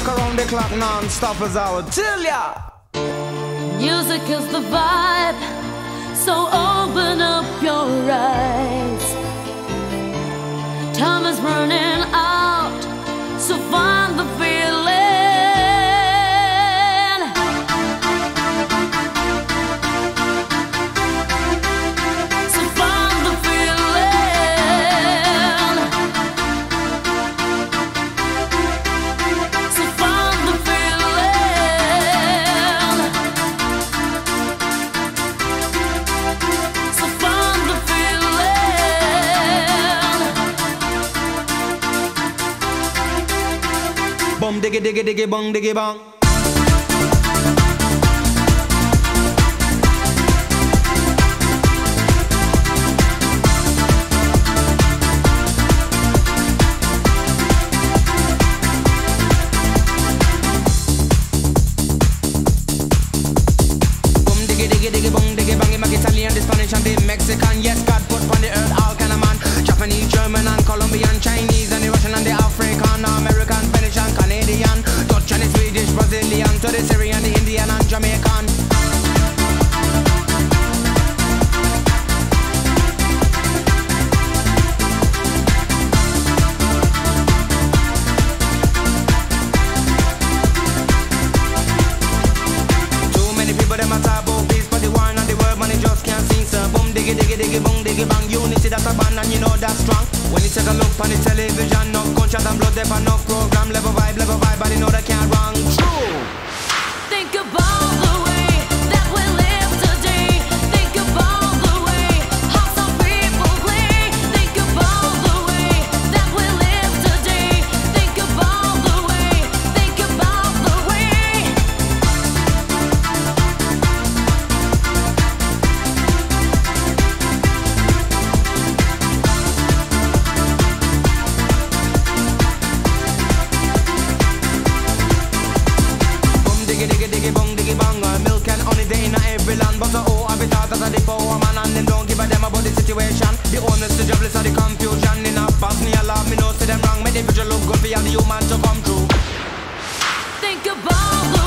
around the clock non-stop as I would tell ya. Music is the vibe, so open up your eyes. Time is running out, so find the feeling. Bum diggy diggy diggy bong diggy bong. Bum diggy diggy diggy bong diggy bong. Make Italian, the Spanish and the Mexican. Yes, God put on the earth all kind of man. Japanese, German and Colombian, Chinese and the Russian and the African, American, Venetian, Canadian, Dutch and the Swedish, Brazilian, to the Syrian, the Indian and Jamaican. Too many people them a talk about peace, but the war and the world man they just can't sing. So boom diggy diggy diggy boom diggy bang. Unity that's a band and you know that's strong. When you take a look on the television, no gunshot and blood, there no program, level vibe, but you know they can't wrong. True. Think about the way that we live today. Think about the way how some people play. Think about the way that we live today. Think about the way. Think about the way. Diggy diggy diggy bong diggy bong. Milk and honey they in every land, but the whole habitat as a the poor man and them don't give a damn about the situation. The owners, the jobless, are the confusion. In a past me a love me know see them wrong. Make the future look good for all the human to come true. Think about the